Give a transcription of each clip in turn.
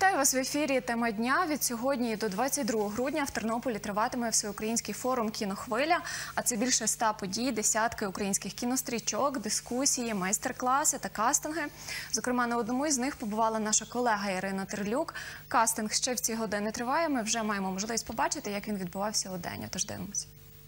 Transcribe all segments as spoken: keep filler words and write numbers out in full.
Вітаю вас в ефірі «Тема дня». Від сьогодні до двадцять другого грудня в Тернополі триватиме всеукраїнський форум «Кіно-хвиля». А це більше ста подій, десятки українських кінострічок, дискусії, майстер-класи та кастинги. Зокрема, на одному із них побувала наша колега Ірина Терлюк. Кастинг ще в ці години триває. Ми вже маємо можливість побачити, як він відбувався у день. Тож дивимося.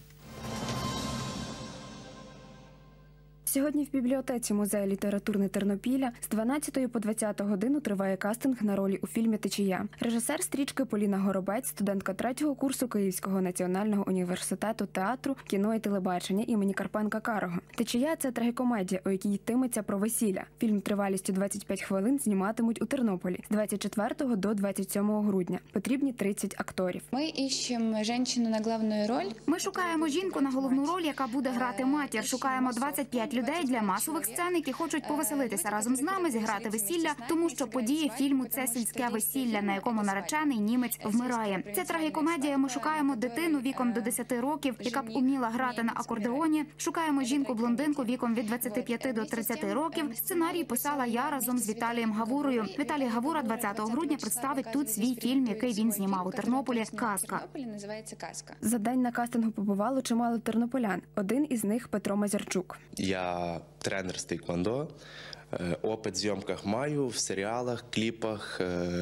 Сьогодні в бібліотеці музею літературне Тернопіля з дванадцятої по двадцяту годину триває кастинг на ролі у фільмі «Течія». Режисер стрічки Поліна Горобець, студентка третього курсу Київського національного університету театру, кіно і телебачення імені Карпенка-Карого. «Течія» – це трагікомедія, у якій йтиметься про весілля. Фільм тривалістю двадцять п'ять хвилин зніматимуть у Тернополі з двадцять четвертого до двадцять сьомого грудня. Потрібні тридцять акторів. Ми іщемо жінку на головну роль. Ми шукаємо жінку на головну роль, яка буде грати матір. Шукаємо двадцять п'ять людей для масових сцен, які хочуть повеселитися разом з нами, зіграти весілля, тому що події фільму – це сільське весілля, на якому наречений німець вмирає. Це трагікомедія. Ми шукаємо дитину віком до десяти років, яка б уміла грати на акордеоні. Шукаємо жінку-блондинку віком від двадцяти п'яти до тридцяти років. Сценарій писала я разом з Віталієм Гавурою. Віталій Гавура двадцятого грудня представить тут свій фільм, який він знімав у Тернополі «Казка». Називається «Казка». За день на кастингу побувало чимало тернополян. Один із них – Петро Мазярчук. Я тренер з тейквондо, опит в зйомках маю, в серіалах, кліпах,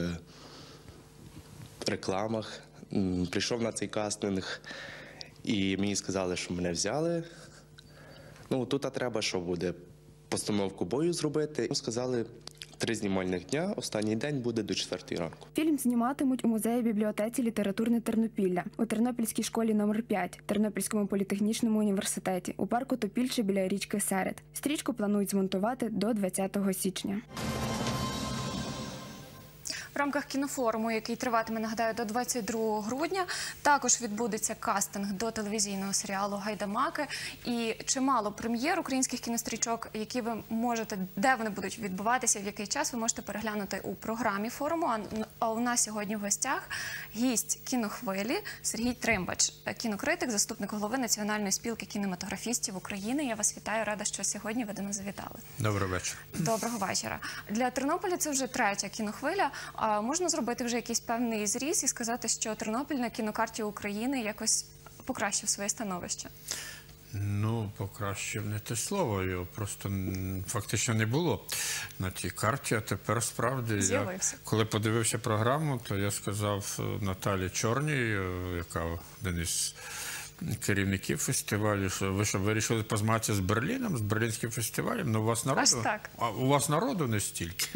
рекламах. Прийшов на цей кастинг і мені сказали, що мене взяли. Ну, тут треба, що буде, постановку бою зробити. Сказали, три знімальних дня, останній день буде до четвертої ранку. Фільм зніматимуть у музеї-бібліотеці літературне Тернопілля, у Тернопільській школі номер п'ять, Тернопільському політехнічному університеті, у парку Топільче біля річки Серед. Стрічку планують змонтувати до двадцятого січня. В рамках кінофоруму, який триватиме, нагадаю, до двадцять другого грудня, також відбудеться кастинг до телевізійного серіалу «Гайдамаки». І чимало прем'єр українських кінострічок, які ви можете, де вони будуть відбуватися, в який час, ви можете переглянути у програмі форуму. А у нас сьогодні в гостях гість «Кіно-хвилі» Сергій Тримбач, кінокритик, заступник голови Національної спілки кінематографістів України. Я вас вітаю, рада, що сьогодні ви до нас завітали. Доброго вечора. Доброго вечора. Для Тернополя це вже третя кіно-хвиля. А можна зробити вже якийсь певний зріз і сказати, що Тернопіль на кінокарті України якось покращив своє становище? Ну, покращив не те слово, його просто фактично не було на тій карті, а тепер справді, я, коли подивився програму, то я сказав Наталі Чорній, яка один із керівників фестивалю, що ви що, вирішили позмагатися з Берліном, з Берлінським фестивалем, ну у вас народу, Аж так. А у вас народу не стільки,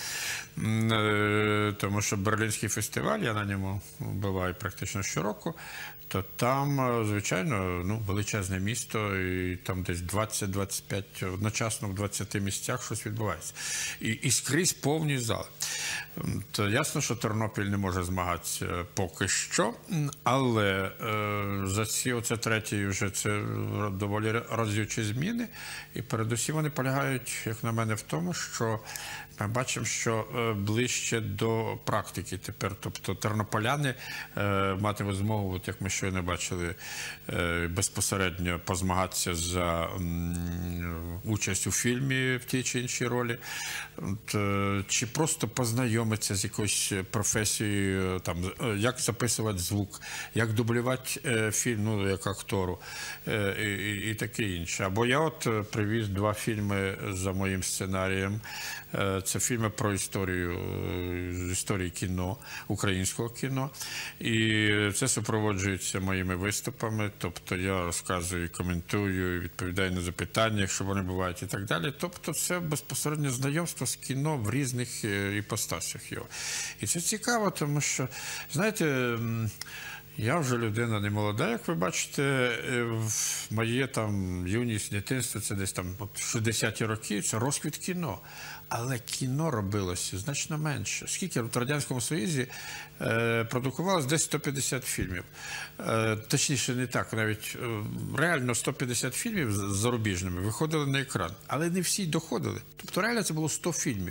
тому що Берлінський фестиваль, я на ньому буваю практично щороку, то там, звичайно, ну, величезне місто, і там десь двадцять-двадцять п'ять, одночасно в двадцяти місцях щось відбувається. І, і скрізь повні зали. То ясно, що Тернопіль не може змагатися поки що, але е, за ці, оце третій вже це доволі разючі зміни, і передусім вони полягають, як на мене, в тому, що ми бачимо, що ближче до практики тепер, тобто тернополяни е, матимуть змогу, от як ми щойно бачили, е, безпосередньо позмагатися за м, участь у фільмі в тій чи іншій ролі, от, е, чи просто познайомитися з якоюсь професією, там, як записувати звук, як дублювати е, фільм, ну, як актору, е, і, і таке інше. Або я от привіз два фільми за моїм сценарієм. Це фільми про історію, історії кіно, українського кіно. І це супроводжується моїми виступами. Тобто я розказую, коментую, відповідаю на запитання, якщо вони бувають, і так далі. Тобто це безпосередньо знайомство з кіно в різних іпостасях його. І це цікаво, тому що, знаєте, я вже людина не молода, як ви бачите, в моє там юність, дитинство, це десь там шістдесяті роки, це розквіт кіно. Але кіно робилося значно менше. Скільки в Радянському Союзі е, продукувалось десь сто п'ятдесят фільмів. Е, точніше, не так, навіть е, реально сто п'ятдесят фільмів зарубіжними виходили на екран. Але не всі доходили. Тобто реально це було сто фільмів.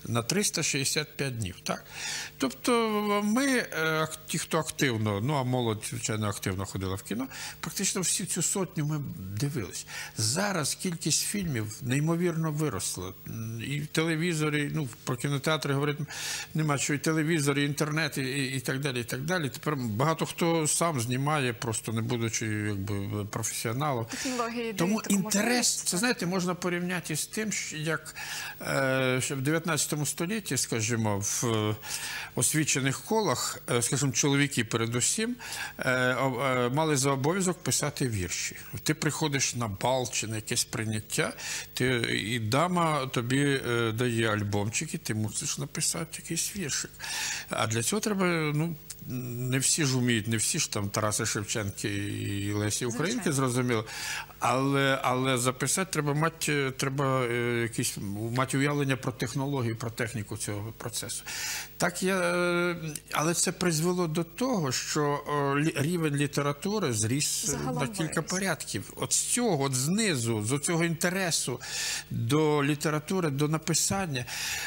на триста шістдесят п'ять днів. Так? Тобто ми, е, ті, хто активно, ну а молодь, звичайно, активно ходила в кіно, практично всю цю сотню ми дивились. Зараз кількість фільмів неймовірно виросла. І в телевізорі, ну, про кінотеатри говорити нема, що і телевізор, і інтернет, і, і так далі, і так далі. Тепер багато хто сам знімає, просто не будучи якби професіоналом. Технології Тому дають таку інтерес, можливість. це, знаєте, можна порівняти з тим, що як е, ще в дев'ятнадцятому столітті, скажімо, в е, освічених колах, е, скажімо, чоловіки передусім, е, о- е, мали за обов'язок писати вірші. Ти приходиш на бал чи на якесь прийняття, ти, і дама тобі е, дає альбомчик, і ти мусиш написати якийсь віршик. А для цього треба, ну, не всі ж вміють, не всі ж там Тараси Шевченки і Лесі Українки, зрозуміло. Але, але записати треба мати, треба е, якісь, мати уявлення про технологію, про техніку цього процесу. Так я, е, але це призвело до того, що е, лі- рівень літератури зріс е, Загалом на кілька виріс. порядків. От з цього, от знизу, з цього інтересу до літератури, до написання,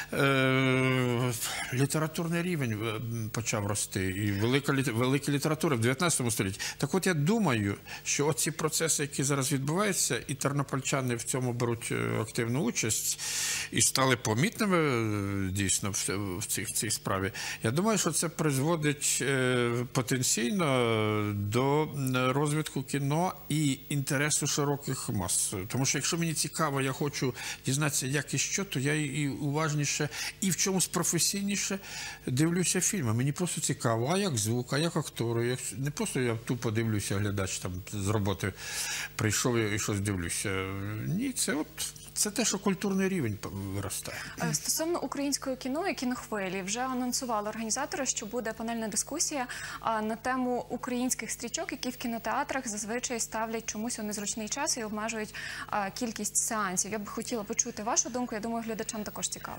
е, літературний рівень е, почав рости. І велика, літ- велика література в дев'ятнадцятому столітті. Так от я думаю, що оці процеси, які зараз відбуваються, і тернопільчани в цьому беруть е, активну участь, і стали помітними е, дійсно в, в, цій, в цій справі. Я думаю, що це призводить е, потенційно до розвитку кіно і інтересу широких мас. Тому що якщо мені цікаво, я хочу дізнатися, як і що, то я і уважніше, і в чомусь професійніше дивлюся фільми. Мені просто цікаво, а як звук, а як актори. Як... Не просто я тупо дивлюся, глядач там з роботи прийшов і щось дивлюся. Ні, це от це те, що культурний рівень виростає. Е, Стосовно українського кіно і кінохвилі, вже анонсували організатори, що буде панельна дискусія а, на тему українських стрічок, які в кінотеатрах зазвичай ставлять чомусь у незручний час і обмежують а, кількість сеансів. Я б хотіла почути вашу думку, я думаю, глядачам також цікаво.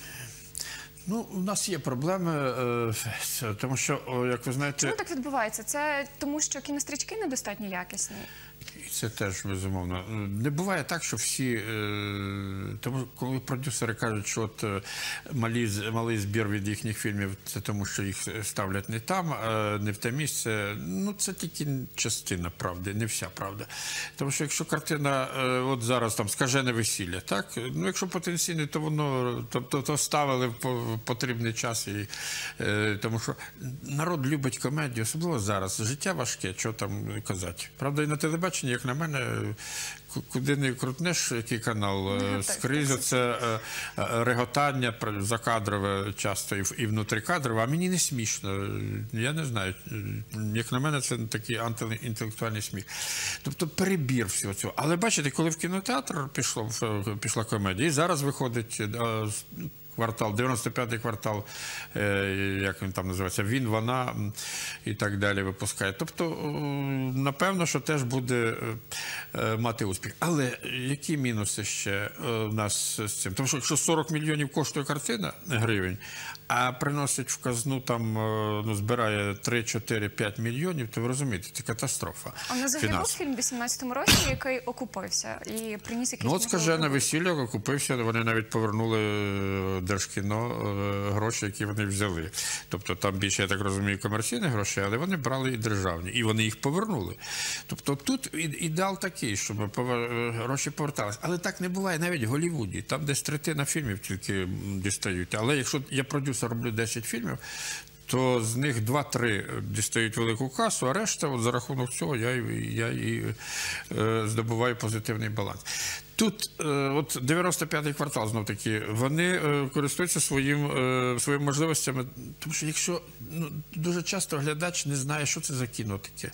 Ну, у нас є проблеми, е, з- тому що, о, як ви знаєте, Чому так відбувається? Це тому, що кінострічки недостатньо якісні? і це теж, безумовно. Не буває так, що всі... е, Тому, коли продюсери кажуть, що от е, малі, з- малий збір від їхніх фільмів, це тому, що їх ставлять не там, е, не в те місце, ну, це тільки частина правди, не вся правда. Тому що якщо картина, е, от зараз там «Скажене весілля», так? Ну, якщо потенційне, то воно, тобто, то ставили в по- в потрібний час. І, е, тому що народ любить комедію, особливо зараз. Життя важке, що там казати. Правда, і на телебаченні, як на мене, ку- куди не крутнеш, який канал, е, Негатив, скрізь так, це е, е, реготання про- закадрове часто і, в- і внутрикадрове, а мені не смішно. Я не знаю. Як на мене, це такий антиінтелектуальний сміх. Тобто перебір всього цього. Але бачите, коли в кінотеатр пішло, в- пішла комедія, і зараз виходить е, з- квартал, дев'яносто п'ятий квартал, е, як він там називається, він, вона м, і так далі випускає. Тобто, е, напевно, що теж буде е, е, мати успіх. Але які мінуси ще е, у нас з цим? Тому що якщо сорок мільйонів коштує картина гривень, а приносить в казну там, е, ну, збирає три, чотири, п'ять мільйонів, то ви розумієте, це катастрофа А в нас взагалі був фінансова. фільм в вісімнадцятому році, який окупився і приніс якісь... Ну, от «Скажене можливо, весілля» купився, вони навіть повернули е, Держкіно е, гроші, які вони взяли. Тобто там більше, я так розумію, комерційні гроші, але вони брали і державні, і вони їх повернули. Тобто тут і- ідеал такий, щоб повер- гроші поверталися. Але так не буває навіть в Голлівуді, там десь третина фільмів тільки м, дістають. Але якщо я продюсер, роблю десять фільмів, то з них два-три дістають велику касу, а решта, от за рахунок цього, я, і- я і е, здобуваю позитивний баланс. Тут, е, от дев'яносто п'ятий квартал, знов таки, вони е, користуються своїм, е, своїми можливостями, тому що якщо, ну, дуже часто глядач не знає, що це за кіно таке.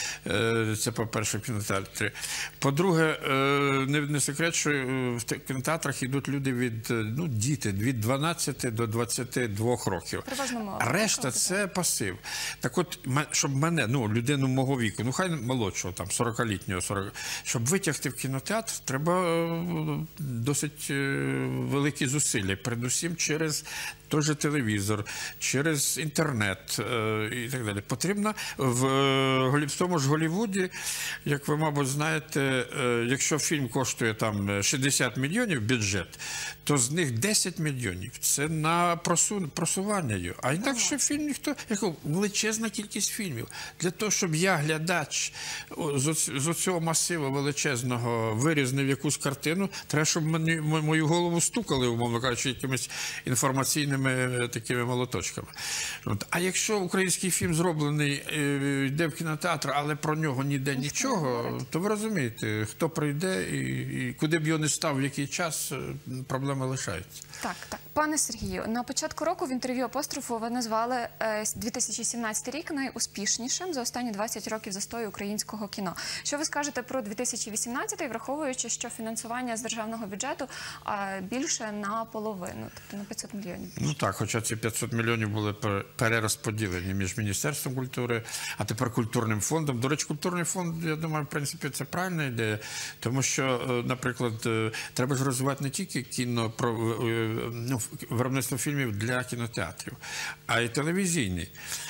Е, це, по-перше, в кінотеатрі. По-друге, е, не, не секрет, що е, в те- кінотеатрах йдуть люди від, е, ну, діти, від дванадцяти до двадцяти двох років. Переважно молодь. А решта – це пасив. Так от, м- щоб мене, ну, людину мого віку, ну, хай молодшого, там, сорокалітнього, сорок, щоб витягти в кінотеатр, треба досить е, великі зусилля, передусім через той же телевізор, через інтернет е, і так далі. Потрібно в, е, в тому ж Голлівуді, як ви, мабуть, знаєте, е, якщо фільм коштує там шістдесят мільйонів бюджет, то з них десять мільйонів – це на просу, просування його. А інакше фільм ніхто, як величезна кількість фільмів. Для того, щоб я, глядач, з, з цього масиву величезного вирізнив якусь картину, треба, щоб мені, мою голову стукали, умовно кажучи, якимись інформаційними такими молоточками. От. А якщо український фільм зроблений, йде в кінотеатр, але про нього ніде нічого, то ви розумієте, хто прийде і, і куди б його не став, в який час, проблеми лишаються. Так, так. Пане Сергію, на початку року в інтерв'ю «Апострофу» ви назвали дві тисячі сімнадцятий рік найуспішнішим за останні двадцять років застою українського кіно. Що ви скажете про дві тисячі вісімнадцятий, враховуючи, що фінансування з державного бюджету більше на половину, тобто на п'ятсот мільйонів? Ну так, хоча ці п'ятсот мільйонів були перерозподілені між Міністерством культури, а тепер культурним фондом. До речі, культурний фонд, я думаю, в принципі, це правильна ідея, тому що, наприклад, треба ж розвивати не тільки кіно, ну, виробництво фільмів для кінотеатрів, а й телевізійні.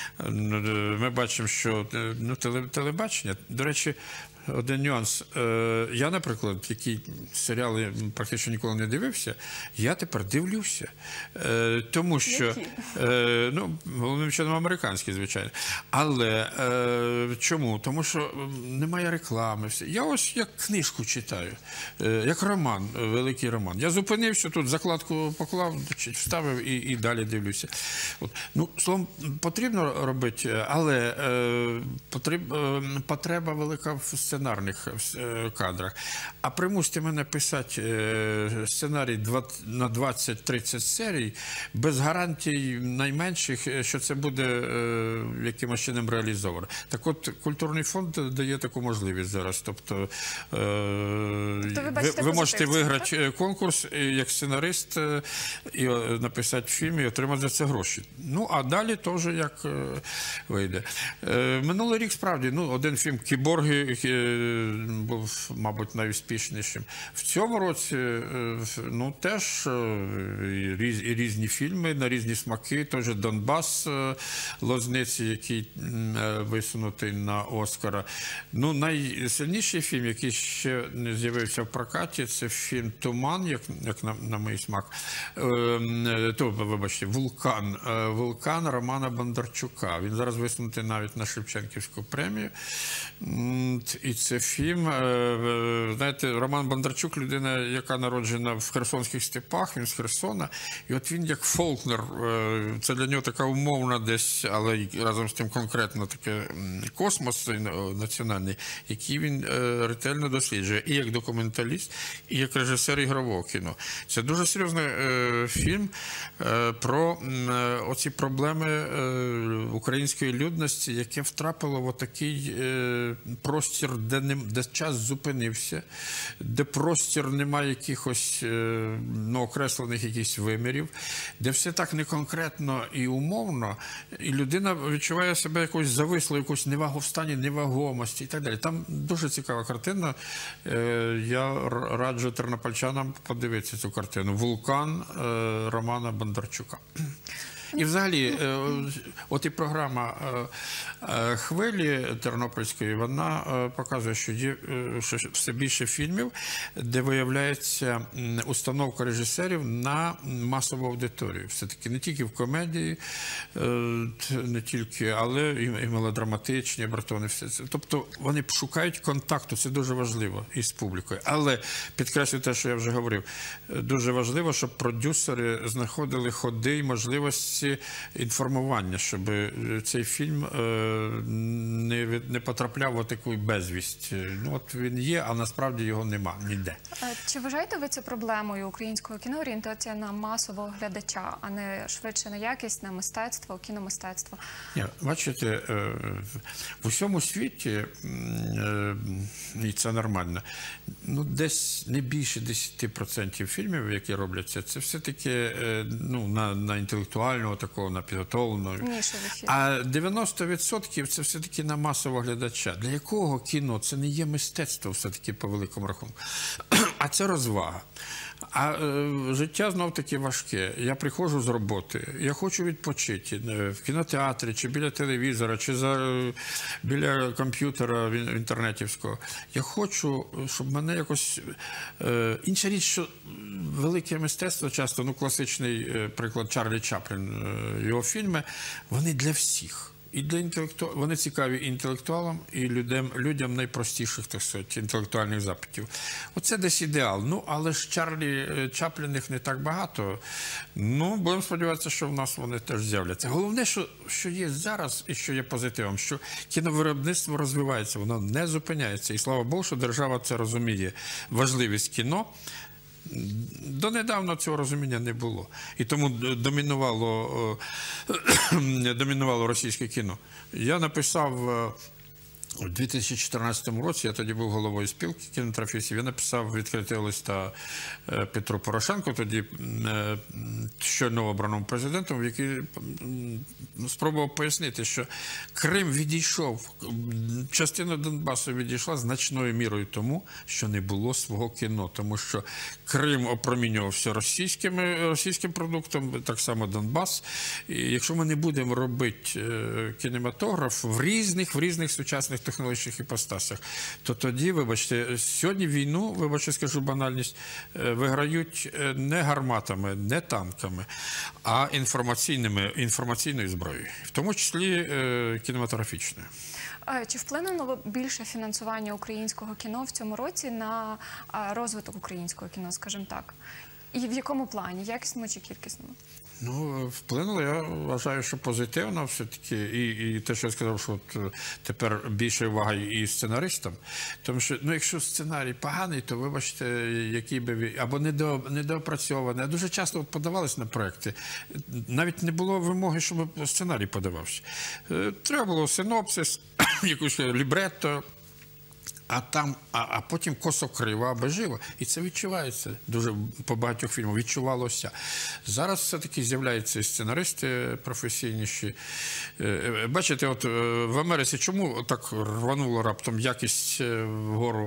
Ми бачимо, що ну, телебачення, до речі, один нюанс. Я, наприклад, які серіали практично ніколи не дивився, я тепер дивлюся. Тому що, ну, головним чином американські, звичайно. Але чому? Тому що немає реклами. Я ось як книжку читаю, як роман, великий роман. Я зупинився, тут закладку поклав, вставив і, і далі дивлюся. От. Ну, словом, потрібно робити, але потреб, потреба велика в сценарних кадрах. А примусьте мене писати сценарій на двадцять-тридцять серій без гарантій найменших, що це буде якимось чином реалізовано. Так от, культурний фонд дає таку можливість зараз. Тобто, тобто ви, ви, ви можете виграти так? конкурс як сценарист і написати фільм і отримати за це гроші. Ну, а далі теж як вийде. Минулий рік, справді, ну, один фільм «Кіборги» був, мабуть, найуспішнішим. В цьому році, ну, теж різ, різні фільми на різні смаки. Теж «Донбас» Лозниці, який висунутий на Оскара. Ну, найсильніший фільм, який ще не з'явився в прокаті, це фільм «Туман», як, як на, на мій смак. То, вибачте, «Вулкан». «Вулкан» Романа Бондарчука. Він зараз висунутий навіть на Шевченківську премію. І це фільм, знаєте, Роман Бондарчук – людина, яка народжена в Херсонських степах, він з Херсона. І от він як Фолкнер, це для нього така умовна десь, але разом з тим конкретно таке космос національний, який він ретельно досліджує і як документаліст, і як режисер ігрового кіно. Це дуже серйозний фільм про оці проблеми української людності, яке втрапило в отакий простір, де, не, де час зупинився, де простір немає якихось ну, окреслених якихось вимірів, де все так неконкретно і умовно, і людина відчуває себе якось завислою, якусь невагу в стані невагомості і так далі. Там дуже цікава картина. Я раджу тернопільчанам подивитися цю картину. «Вулкан» Романа Бондарчука. І взагалі, от і програма «Хвилі» тернопільської, вона показує, що є все більше фільмів, де виявляється установка режисерів на масову аудиторію. Все-таки не тільки в комедії, не тільки, але і мелодраматичні, обертони, все це. Тобто вони шукають контакту, це дуже важливо, із публікою. Але, підкреслюю те, що я вже говорив, дуже важливо, щоб продюсери знаходили ходи і можливості інформування, щоб цей фільм не, не потрапляв в таку безвість. Ну, от він є, а насправді його нема ніде. Чи вважаєте ви це проблемою українського кіно, орієнтація на масового глядача, а не швидше на якість, на мистецтво, кіномистецтво? Ні, бачите, в усьому світі, і це нормально, ну, десь не більше десять відсотків фільмів, які робляться, це все-таки ну, на, на інтелектуальну професійного, такого напідготовленого. Нішевий фільм. А дев'яносто відсотків це все-таки на масового глядача. Для якого кіно? Це не є мистецтво все-таки по великому рахунку. А це розвага. А е, життя знов-таки важке. Я приходжу з роботи, я хочу відпочити е, в кінотеатрі, чи біля телевізора, чи за, е, біля комп'ютера в, в інтернетівського. Я хочу, щоб мене якось... Е, інша річ, що велике мистецтво часто, ну класичний е, приклад Чарлі Чаплін, е, його фільми, вони для всіх. І для інтелекту... Вони цікаві і інтелектуалам, і людям, людям найпростіших, так сказати, інтелектуальних запитів. Оце десь ідеал. Ну, але ж Чарлі Чапліних не так багато. Ну, будемо сподіватися, що в нас вони теж з'являться. Головне, що, що є зараз і що є позитивом, що кіновиробництво розвивається, воно не зупиняється. І слава Богу, що держава це розуміє. Важливість кіно. Донедавна цього розуміння не було. І тому домінувало, домінувало російське кіно. Я написав у дві тисячі чотирнадцятому році, я тоді був головою спілки кінематографістів, я написав відкритого листа Петру Порошенку, тоді щойно обраному президентом, в який спробував пояснити, що Крим відійшов, частина Донбасу відійшла значною мірою тому, що не було свого кіно, тому що Крим опромінювався російським, російським продуктом, так само Донбас. І якщо ми не будемо робити кінематограф в різних, в різних сучасних технологічних іпостасях, то тоді, вибачте, сьогодні війну, вибачте, скажу банальність, виграють не гарматами, не танками, а інформаційними, інформаційною зброєю, в тому числі кінематографічною. Чи вплинуло більше фінансування українського кіно в цьому році на розвиток українського кіно, скажімо так? І в якому плані? Якісному чи кількісному? Ну, вплинуло, я вважаю, що позитивно все-таки. І, і те, що я сказав, що от тепер більше уваги і сценаристам. Тому що, ну, якщо сценарій поганий, то, вибачте, який би він... Або недо, недоопрацьований. А дуже часто от подавались на проекти. Навіть не було вимоги, щоб сценарій подавався. Треба було синопсис, якусь лібретто, а там, а, а потім косо-криво або живо. І це відчувається дуже по багатьох фільмах. Відчувалося. Зараз все-таки з'являються і сценаристи професійніші. Бачите, от в Америці чому так рвануло раптом якість вгору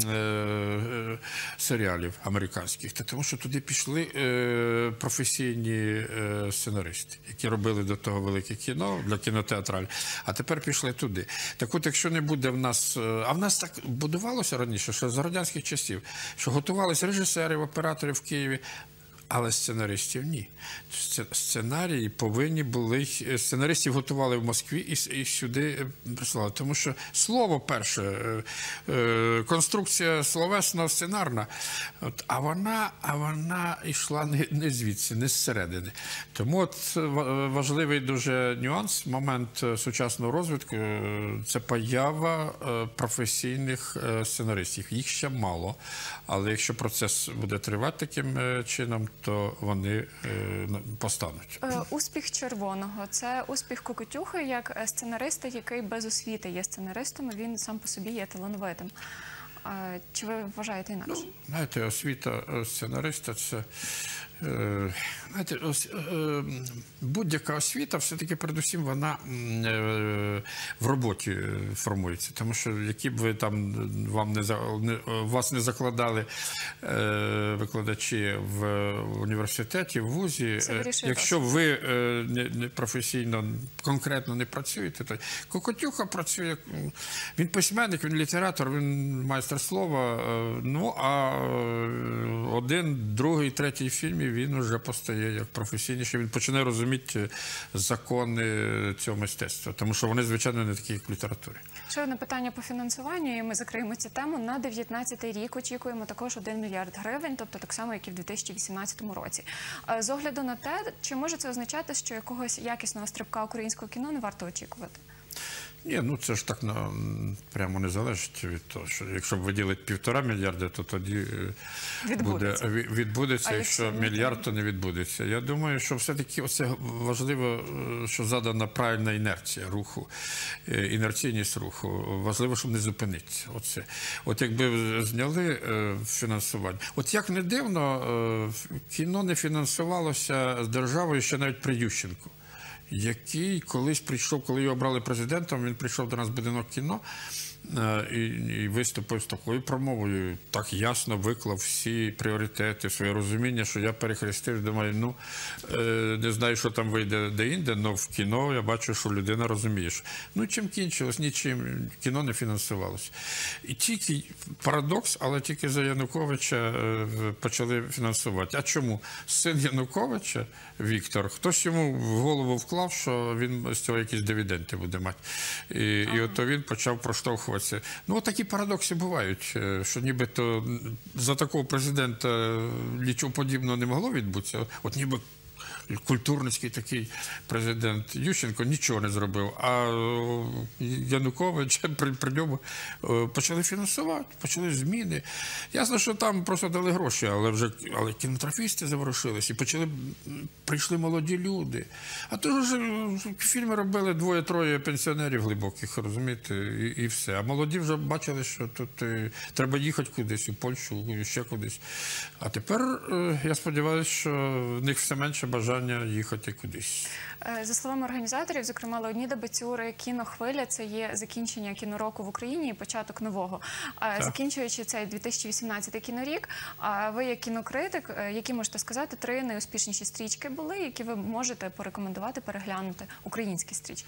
серіалів американських? Та тому що туди пішли професійні сценаристи, які робили до того велике кіно для кінотеатралів, а тепер пішли туди. Так от, якщо не буде в нас... А в нас так будувалося раніше, що за радянських часів, що готувалися режисери, оператори в Києві, але сценаристів ні. Сценарії повинні були, сценаристів готували в Москві і, і сюди прислали. Тому що слово перше, конструкція словесно-сценарна, а вона, а вона йшла не, не звідси, не зсередини. Тому от важливий дуже нюанс, момент сучасного розвитку, це поява професійних сценаристів. Їх ще мало, але якщо процес буде тривати таким чином, то вони е, постануть. Успіх «Червоного» – це успіх Кокотюхи як сценариста, який без освіти є сценаристом, він сам по собі є талановитим. Чи ви вважаєте інакше? Ну, знаєте, освіта сценариста – це... Е, знаєте, е, будь-яка освіта, все-таки, передусім, вона е, в роботі формується. Тому що, які б ви там, вам не, не, вас не закладали е, викладачі в університеті, в вузі, е, якщо ви е, не, не професійно, конкретно не працюєте, то Кокотюха працює, він письменник, він літератор, він майстер слова, е, ну, а один, другий, третій фільм він вже постає як професійніше, він починає розуміти закони цього мистецтва, тому що вони, звичайно, не такі, як в літературі. Ще одне питання по фінансуванню, і ми закриємо цю тему. На дев'ятнадцятий рік очікуємо також один мільярд гривень, тобто так само, як і в дві тисячі вісімнадцятому році. З огляду на те, чи може це означати, що якогось якісного стрибка українського кіно не варто очікувати? Ні, ну це ж так на, прямо не залежить від того, що якщо виділити півтора мільярда, то тоді е, Відбудеться. буде ві- відбудеться, А якщо якщо мільярд, то не відбудеться. Я думаю, що все-таки оце важливо, е, що задана правильна інерція руху, е, інерційність руху. Важливо, щоб не зупинитися. Оце. От якби зняли е, фінансування. От як не дивно, е, кіно не фінансувалося з державою ще навіть при Ющенку, який колись прийшов, коли його обрали президентом, він прийшов до нас в будинок кіно е, і, і виступив з такою промовою, так ясно виклав всі пріоритети, своє розуміння, що я перехрестив, думаю, ну, е, не знаю, що там вийде де-інде, але в кіно я бачу, що людина розуміє. що- Ну, чим кінчилось? Нічим. Кіно не фінансувалося. І тільки парадокс, але тільки за Януковича е, почали фінансувати. А чому? Син Януковича, Віктор, хтось йому в голову вклав, що він з цього якісь дивіденди буде мати. І, і от він почав проштовхуватися. Ну, от такі парадокси бувають, е, що нібито за такого президента нічого подібного не могло відбутися. От ніби культурницький такий президент Ющенко нічого не зробив, а е, Янукович при, при ньому е, почали фінансувати, почали зміни. Ясно, що там просто дали гроші, але вже але кінематографісти заворушились і почали, прийшли молоді люди. А то ж е, фільми робили двоє-троє пенсіонерів глибоких, розумієте, і, і все. А молоді вже бачили, що тут е, треба їхати кудись, у Польщу, ще кудись. А тепер, е, я сподіваюся, що в них все менше бажання їхати кудись. Е, За словами організаторів, зокрема Леоніда Бацюри, кінохвиля – це є закінчення кінороку в Україні і початок нового. Е, Закінчуючи цей дві тисячі вісімнадцятий кінорік, а ви як кінокритик, е, які можете сказати, три найуспішніші стрічки були, які ви можете порекомендувати переглянути, українські стрічки?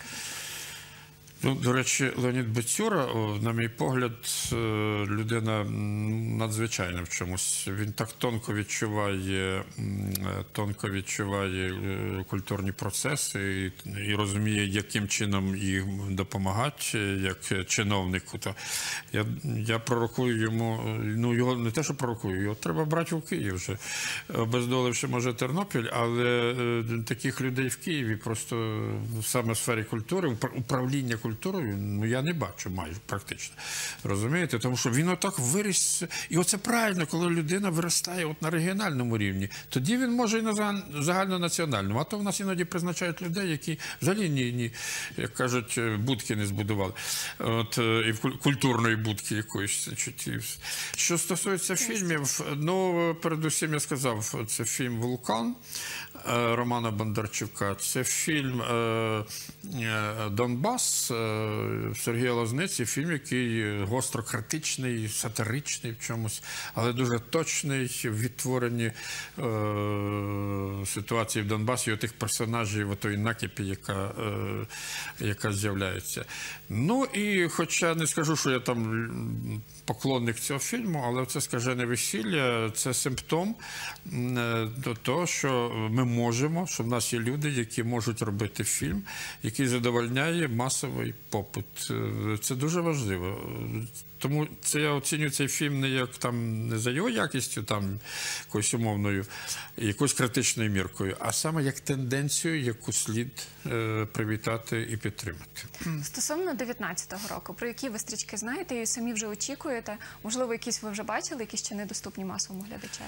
Ну, до речі, Леонід Бацюра, о, на мій погляд, е, людина м, надзвичайна в чомусь. Він так тонко відчуває, м, е, тонко відчуває е, культурні процеси і, і розуміє, яким чином їм допомагати, як чиновнику. То я, я пророкую йому, е, ну його не те, що пророкую, його треба брати в Київ вже. Обездоливши, може, Тернопіль, але е, таких людей в Києві просто саме в сфері культури, упра- управління культурою, ну я не бачу майже практично. Розумієте? Тому що він отак виріс. І оце правильно, коли людина виростає от на регіональному рівні. Тоді він може і на загаль- загальнонаціональному. А то в нас іноді призначають людей, які взагалі ні, ні, як кажуть, будки не збудували. От, е, і в куль- культурної будки якоїсь. чуть і все. Що стосується фільмів, ну, передусім я сказав, це фільм «Вулкан» е, Романа Бондарчука. Це фільм е, е, «Донбас» е, Сергія Лозниці, фільм, який гостро критичний, сатиричний в чомусь, але дуже точний в відтворенні е, ситуації в Донбасі, і тих персонажів, отої накипі, яка, е, яка з'являється. Ну і хоча не скажу, що я там поклонник цього фільму, але це «Скажене весілля» – це симптом е, до того, що ми можемо, що в нас є люди, які можуть робити фільм, який задовольняє масовий попит. Е, Це дуже важливо. Тому це я оцінюю цей фільм не як там не за його якістю, там якоюсь умовною, якоюсь критичною міркою, а саме як тенденцію, яку слід е, привітати і підтримати. Стосовно дев'ятнадцятого року, про які ви стрічки знаєте і самі вже очікуєте? Можливо, якісь ви вже бачили, які ще недоступні масовому глядачеві?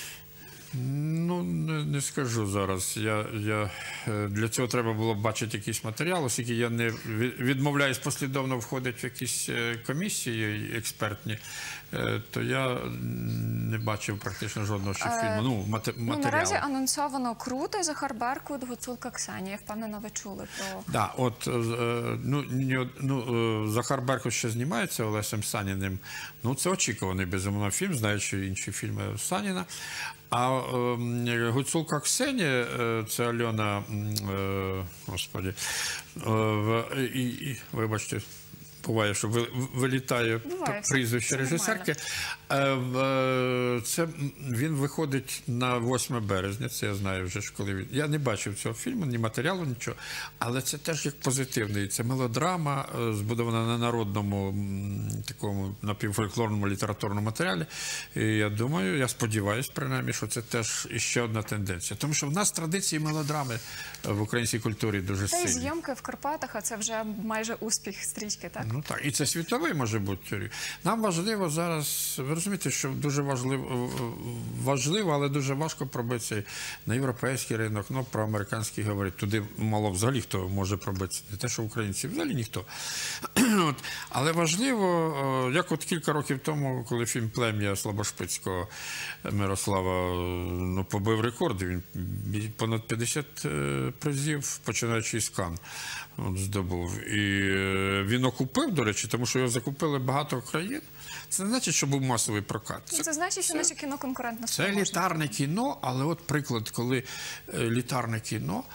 Ну, не, не скажу зараз. Я, я, е, для цього треба було бачити якийсь матеріал, оскільки я не від- відмовляюсь послідовно входити в якісь е, комісії експертні, е, то я не бачив практично жодного ще фільму. Ну, мате, Ну, матеріалу. наразі анонсовано «Круто», Захар Беркут, Гуцулка Ксенія. Я впевнена, ви чули про... Да, от, е, ну, ні од- ну, е, Захар Беркут ще знімається Олесем Саніним. Ну, це очікуваний, безумовно, фільм, знаючи інші фільми Саніна. А е, Гуцулка Ксенія, е, це Альона, м, е, господі, е, в- і, і, вибачте, буває, що ви- вилітає Буває, все- прізвище все режисерки. Е, в- е, Це він виходить на восьме березня. Це я знаю вже ж, коли він. Я не бачив цього фільму, ні матеріалу, нічого. Але це теж як позитивний. Це мелодрама, е, збудована на народному м, такому напівфольклорному літературному матеріалі. І я думаю, я сподіваюся, принаймні, що це теж іще одна тенденція. Тому що в нас традиції мелодрами в українській культурі дуже Та й сильні. зйомки в Карпатах, а це вже майже успіх стрічки, так? Ну так, і це світовий може бути. Нам важливо зараз, ви розумієте, що дуже важливо, важливо, але дуже важко пробитися на європейський ринок, ну про американський говорить. Туди мало взагалі хто може пробитися. Не те, що українці, взагалі ніхто. От. Але важливо, е, як от кілька років тому, коли фільм «Плем'я» Слабошпицького Мирослава ну, побив рекорди, він бі- понад п'ятдесят е, призів, починаючи з Кан, от, здобув. І е, він окупив, до речі, тому що його закупили багато країн. Це не значить, що був масовий прокат. Ну, це значить, що наше кіно конкурентно Це спроможне. літарне кіно, але от приклад, коли е, літарне кіно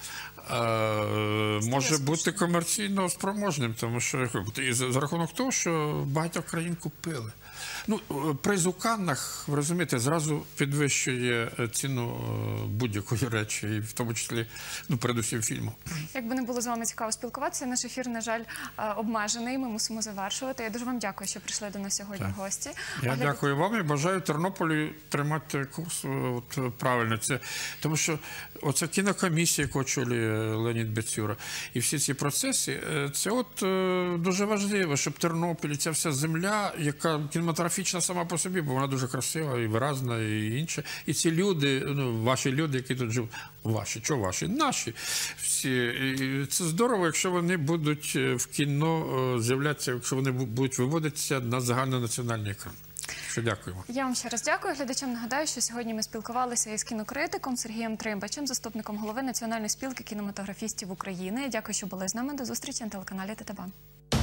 е, може бути комерційно спроможним, тому що і за, за рахунок того, що багато країн купили. Ну, е, приз у Каннах, ви розумієте, зразу підвищує е, ціну е, будь-якої речі, і в тому числі, ну, передусім фільму. Якби не було з вами цікаво спілкуватися, наш ефір, на жаль, е, обмежений. Ми мусимо завершувати. Я дуже вам дякую, що прийшли до нас сьогодні в гості. Я А для- дякую вам і бажаю Тернополю тримати курс от, правильно. Це, тому що оця кінокомісія, яку очолює Леонід Бецюра, і всі ці процеси, е, це от е, дуже важливо, щоб Тернопіль, ця вся земля, яка кінематографічна сама по собі, бо вона дуже красива і виразна, і інше. І ці люди, ну, ваші люди, які тут живуть, ваші, чого ваші? Наші всі. І це здорово, якщо вони будуть в кіно е, з'являтися, якщо вони бу- будуть виводитися на загальнонаціональний екран. Що дякуємо. Я вам ще раз дякую. Глядачам нагадаю, що сьогодні ми спілкувалися із кінокритиком Сергієм Тримбачем, заступником голови Національної спілки кінематографістів України. Дякую, що були з нами. До зустрічі на телеканалі ТТБ.